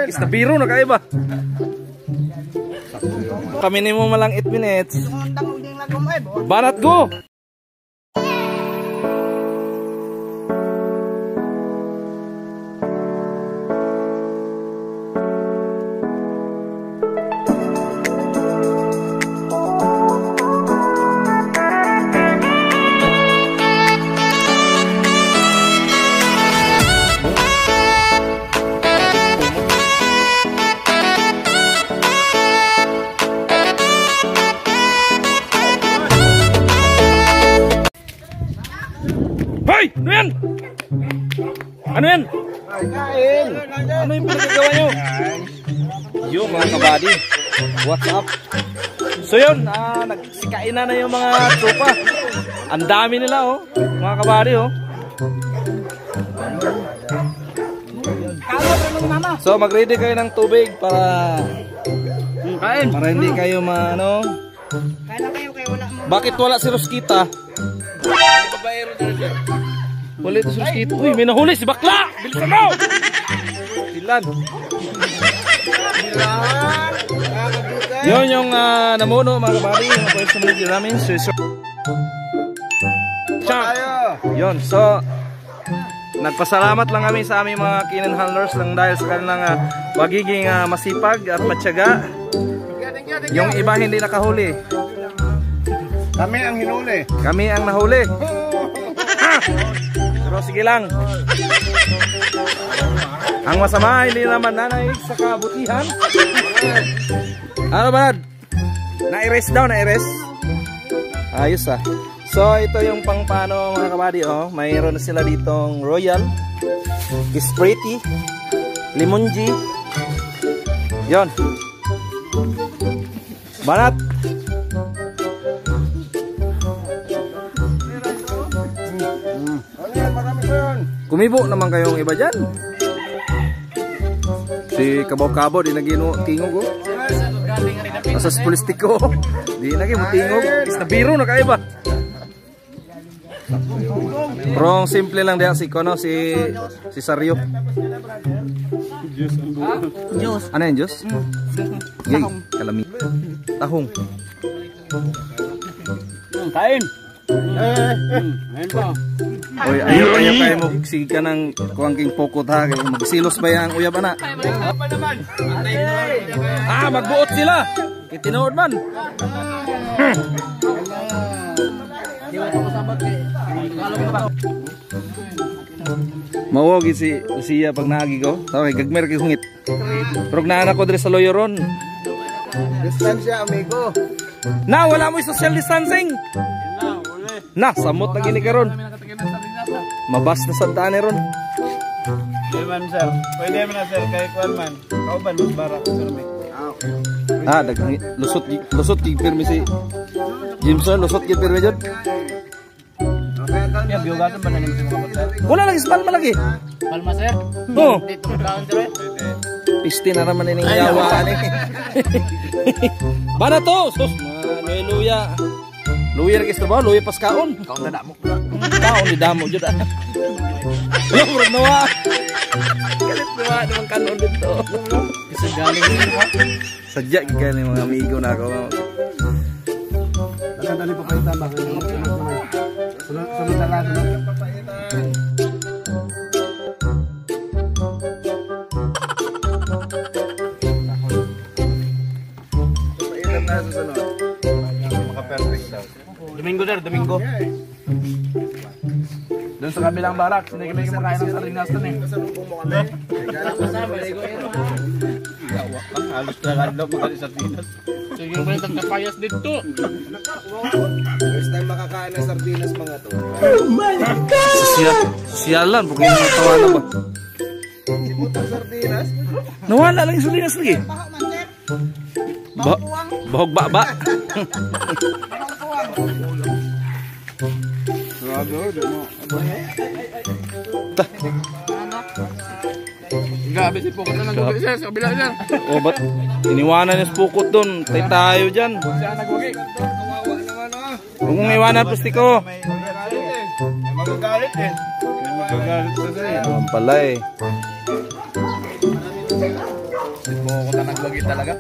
Isda biro na kaiba. Kami ni mo malang 8 minutes. Banat go. Hoy! Ano yan? Ano yan? Kain! Ano yung pinagagawa nyo? Yung mga kabady, what's up? So yun, nagsikain na yung mga tropa. Ang dami nila oh, mga kabady oh. So mag-ready kayo ng tubig para hindi kayo maano. Bakit wala si Rosquita? Wala ito si Rosquita. Uy, may nahuli si Bakla! Bilisan mo! Ilan? Yun yung namuno mga kabady. Yung pwede sa mga namin. Yun, so nagpasalamat lang kami sa aming mga Kinan handlers lang dahil sa kanilang pagiging masipag at matyaga. Yung iba hindi nakahuli. Kami ang hinuli. Kami ang nahuli. Pero sige lang. Ang masama hindi naman nanay sa kabutihan. Ano ba? Na-erase daw, na-erase. Ayos ah. So ito yung pangpano mga kabady oh. Mayroon na sila ditong Royal, Ispriti, Limonji. Yon. Banat. Kumibo naman kayong iba dyan. Si Kabaw-Kabaw di nagino tingog oh. Asas polistiko di nagino tingog. Isda biro na kaiba. Pero simple lang dia si Kono si Sario. Juice. Ano yung juice? Yay, kalami. Tahong. Kain. Ayun pa. Oy, ayaw kayo mo sige ka ng kuwangking pokot ha. Magsilos ba yung uyab ana? Magbuot sila. Kitinood man. Mawagi si Lucia pag naagi ko. Tawag gagmer kay hungit. Pero naanak ko diri sa Loyoron. Distansya amigo. Na wala mo social distancing. Na samot na gini karon. Mabas na sa daan ron. Di man sir. Pwede man na sir kay kuan man. Kauban mas bara sir. Dagang lusot gig pirmi si Jimson, lusot gig pirmi jud. Ya biogasan man ni mga sir. Wala lagi palma lagi. Palma sir. Oh. Dito kaon sir. Pisti na naman ning yawa ni. Bana to, sus. Haleluya. Luya ra ba? Luya pas kaon. Kaon na damo. Kaon di damo jud. Lo murag nawa. Kalit nawa naman kanon dito. Kasi galing ni ha. Sadya gid ni mga amigo na ako. Dali pa paitan ba? Sunod na lang. Domingo sir, Domingo. Doon sa kabilang barak, hindi kami kumakain ng sardinas doon eh. Halos talaga daw mga sardinas. Sige ba yung kapayas dito? First time makakain ng sardinas mga to. Oh my God! Sialan, pag yung tawa na ba? Sibutang sardinas? Nawala lang yung sardinas lagi. Bahog ba? Grabe si Pukot na nagwagi siya sa kabila siya. O ba't iniwanan niya si Pukot doon? Tay tayo dyan. Siya nagwagi. Huwag mong iwanan plastiko. Magagalit eh. Magagalit sa sa'yo. Naman pala eh. Mo ko tanagwagi talaga.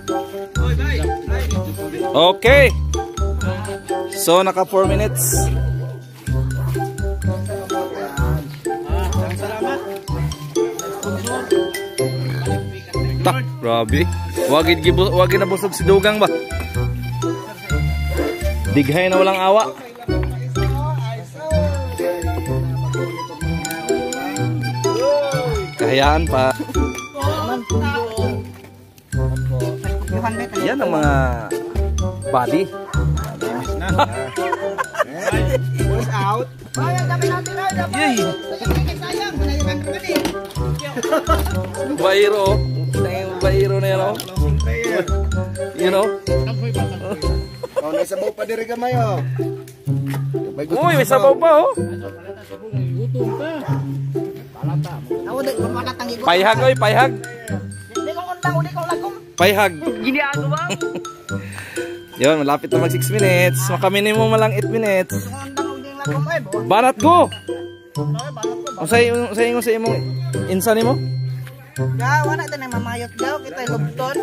Okay. So naka 4 minutes. Salamat. Tak, grabe. Wagin na busog si Dugang ba? Dighay na walang awa. Kahayaan pa. Yan ang mga body. Out. Yay! Bairo. Bairo na yan, oh. You know? Oh, may sabaw pa diri gamay oh. Uy, may sabaw pa, oh. Payhag, oy, payhag. Payhag. Yun, malapit na mag 6 minutes. Makaminimum mo lang 8 minutes. Banat go! Sa imong insan mo? Wala tayo nang mamayot daw, kita lubton.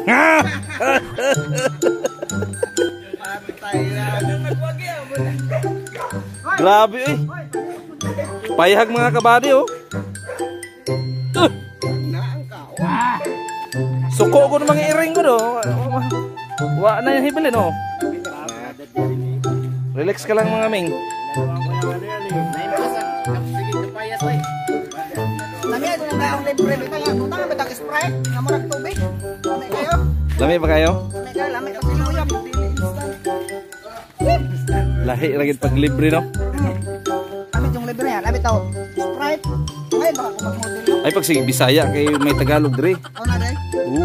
Grabe eh. Payhag mga kabady oh. Suko ko namang iring ko do. Wa na yung hibilin oh. Relax ka lang mga ming. Lami ba kayo? Lahi lagi pag libre no? Amit yung libre yan, amit tao Sprite. Ngayon baka kung mag-model. Ay pag sige Bisaya kay may Tagalog dre. Oo na day.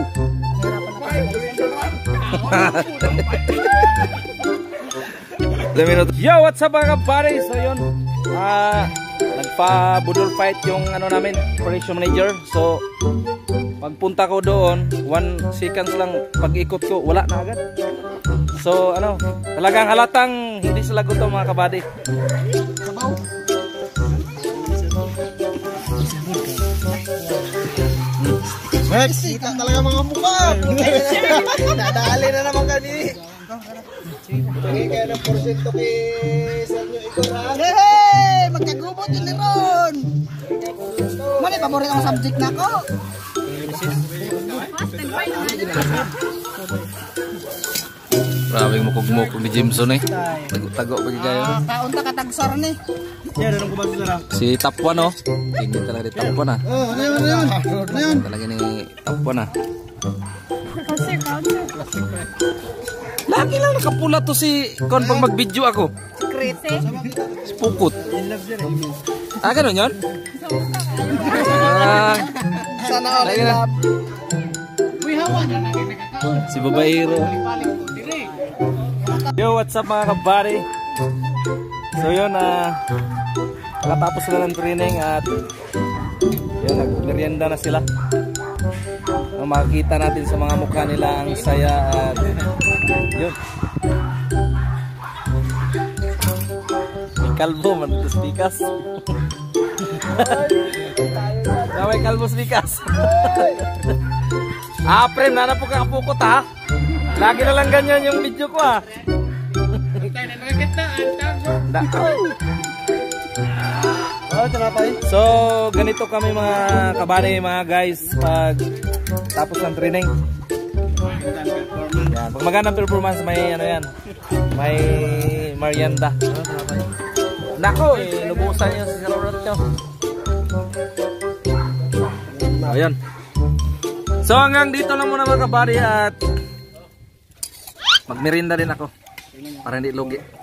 Yo, what's up mga kabady? So yun, nagpa-budol fight yung ano namin, operation manager. So pagpunta ko doon, 1 seconds lang pag-ikot ko, wala na agad. So ano, talagang halatang hindi sila gutom mga kabady. Next, kita talaga mga mukha. Dadali na naman kani. Tingin kayo ng porsyento kay sa inyo Igor ha? Hey! Magkagubot yun ron! Mali, paborito ang subject na ako. Maraming mukog-mukog ni Jimson eh. Tago pagi kayo. Kaunta katagsar ni. Si Tapwan oh. Tingin talaga ni Tapwan ah. Oh, ano yun? Ano yun? Talaga ni Tapwan ah. Lagi lang nakapula to si Kon pag mag-video ako. Krete. Si Pukot. Ah, ganun yun? Sana all in love. Si Babairo. Yo, what's up mga kabady? So yun, nakatapos na ng training at yun, nag-merienda na sila. Makikita natin sa mga mukha nila ang saya at yun. May kalbo man ito spikas. May kalbo spikas. Prem, nana po kakapukot ha. Lagi na lang ganyan yung video ko ha. So ganito kami mga kabady mga guys pag tapos ng training. Yan, pag magandang performance may ano yan, may merienda. Nako, lubusan nyo sa sarurot nyo. Ayan. So hanggang dito lang muna mga kabady at magmerienda din ako para hindi lugi.